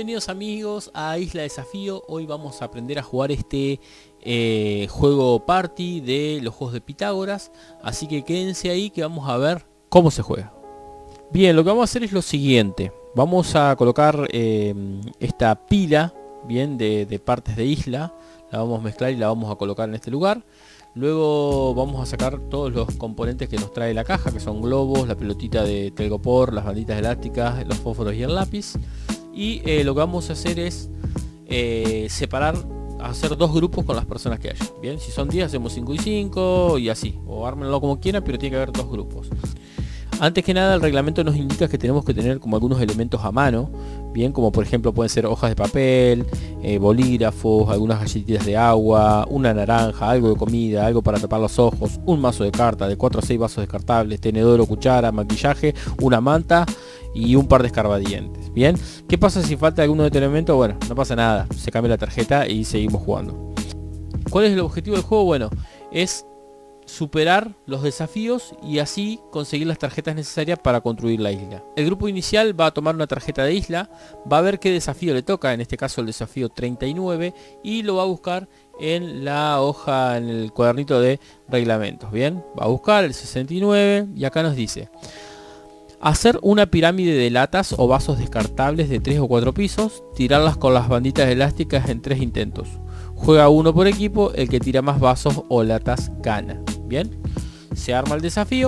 Bienvenidos amigos a Isla Desafío. Hoy vamos a aprender a jugar este juego party de los juegos de Pitágoras. Así que quédense ahí que vamos a ver cómo se juega. Bien, lo que vamos a hacer es lo siguiente. Vamos a colocar esta pila bien de partes de isla. La vamos a mezclar y la vamos a colocar en este lugar. Luego vamos a sacar todos los componentes que nos trae la caja, que son globos, la pelotita de telgopor, las banditas elásticas, los fósforos y el lápiz. Y lo que vamos a hacer es separar, hacer dos grupos con las personas que haya. Bien, si son 10 hacemos 5 y 5 y así, o ármenlo como quieran, pero tiene que haber dos grupos. Antes que nada, el reglamento nos indica que tenemos que tener como algunos elementos a mano, bien, como por ejemplo pueden ser hojas de papel, bolígrafos, algunas galletitas de agua, una naranja, algo de comida, algo para tapar los ojos, un mazo de cartas de 4 a 6 vasos descartables, tenedor o cuchara, maquillaje, una manta y un par de escarbadientes. Bien, ¿qué pasa si falta alguno de este elemento? Bueno, no pasa nada, se cambia la tarjeta y seguimos jugando. ¿Cuál es el objetivo del juego? Bueno, es superar los desafíos y así conseguir las tarjetas necesarias para construir la isla. El grupo inicial va a tomar una tarjeta de isla, va a ver qué desafío le toca, en este caso el desafío 39, y lo va a buscar en la hoja, en el cuadernito de reglamentos. Bien, va a buscar el 69 y acá nos dice: hacer una pirámide de latas o vasos descartables de 3 o 4 pisos, tirarlas con las banditas elásticas en 3 intentos. Juega uno por equipo, el que tira más vasos o latas gana. Bien, se arma el desafío.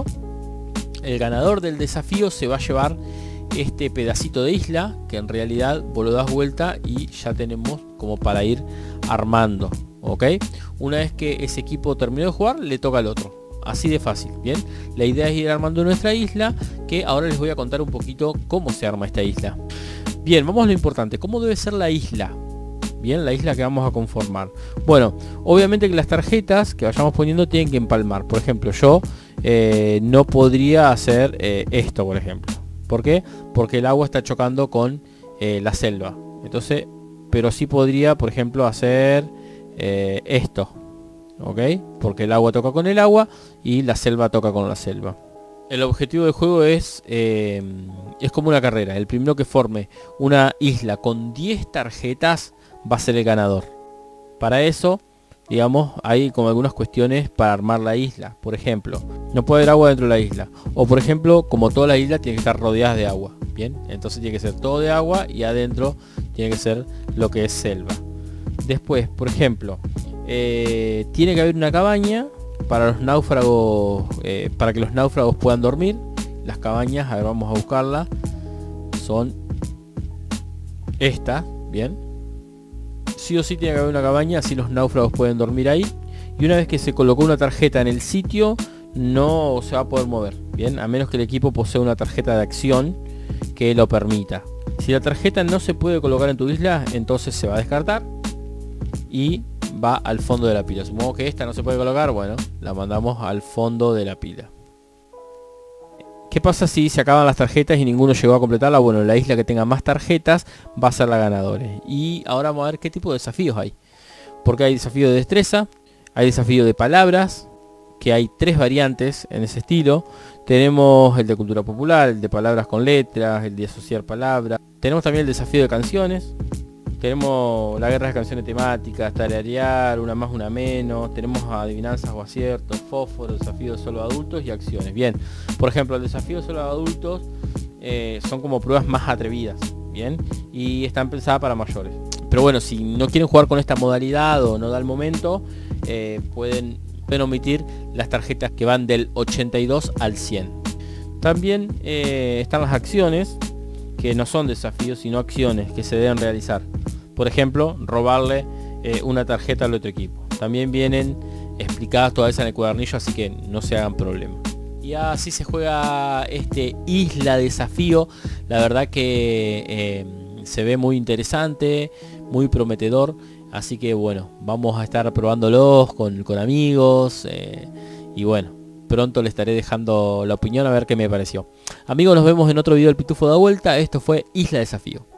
El ganador del desafío se va a llevar este pedacito de isla, que en realidad vos lo das vuelta y ya tenemos como para ir armando. ¿Ok? Una vez que ese equipo terminó de jugar, le toca al otro. Así de fácil. Bien, la idea es ir armando nuestra isla, que ahora les voy a contar un poquito cómo se arma esta isla. Bien, vamos a lo importante: ¿cómo debe ser la isla? Bien, la isla que vamos a conformar. Bueno, obviamente que las tarjetas que vayamos poniendo tienen que empalmar. Por ejemplo, yo no podría hacer esto, por ejemplo. ¿Por qué? Porque el agua está chocando con la selva. Entonces, pero sí podría, por ejemplo, hacer esto. ¿Ok? Porque el agua toca con el agua y la selva toca con la selva. El objetivo del juego es como una carrera. El primero que forme una isla con 10 tarjetas va a ser el ganador. Para eso, digamos, hay como algunas cuestiones para armar la isla. Por ejemplo, no puede haber agua dentro de la isla. O por ejemplo, como toda la isla tiene que estar rodeada de agua. Bien, entonces tiene que ser todo de agua y adentro tiene que ser lo que es selva. Después, por ejemplo, tiene que haber una cabaña para los náufragos, para que los náufragos puedan dormir. Las cabañas, a ver, vamos a buscarla. Son esta, bien. Sí o sí tiene que haber una cabaña, así los náufragos pueden dormir ahí. Y una vez que se colocó una tarjeta en el sitio, no se va a poder mover. Bien, a menos que el equipo posea una tarjeta de acción que lo permita. Si la tarjeta no se puede colocar en tu isla, entonces se va a descartar y va al fondo de la pila. Supongo que esta no se puede colocar, bueno, la mandamos al fondo de la pila. ¿Qué pasa si se acaban las tarjetas y ninguno llegó a completarla? Bueno, la isla que tenga más tarjetas va a ser la ganadora. Y ahora vamos a ver qué tipo de desafíos hay. Porque hay desafío de destreza, hay desafío de palabras, que hay 3 variantes en ese estilo. Tenemos el de cultura popular, el de palabras con letras, el de asociar palabras. Tenemos también el desafío de canciones. Tenemos la guerra de canciones temáticas, tararear, una más, una menos. Tenemos adivinanzas o aciertos, fósforos, desafíos solo adultos y acciones. Bien, por ejemplo, el desafío solo adultos son como pruebas más atrevidas, bien, y están pensadas para mayores. Pero bueno, si no quieren jugar con esta modalidad o no da el momento, pueden omitir las tarjetas que van del 82 al 100. También están las acciones, que no son desafíos sino acciones que se deben realizar. Por ejemplo, robarle una tarjeta al otro equipo. También vienen explicadas todas esas en el cuadernillo, así que no se hagan problema. Y así se juega este Isla Desafío. La verdad que se ve muy interesante, muy prometedor. Así que bueno, vamos a estar probándolos con amigos. Y bueno, pronto le estaré dejando la opinión a ver qué me pareció. Amigos, nos vemos en otro video del Pitufo da Vuelta. Esto fue Isla Desafío.